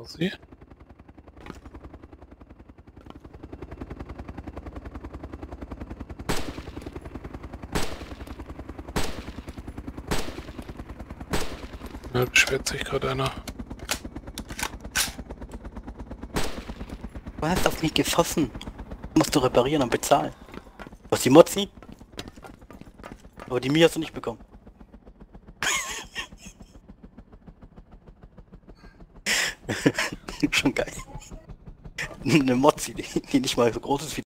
Mossi? Da beschwert sich gerade einer. Du hast auf mich geschossen. Musst du reparieren und bezahlen. Du hast die Mozzi? Aber die Mia hast du nicht bekommen. Schon geil. Eine Mozzi, die nicht mal so groß ist wie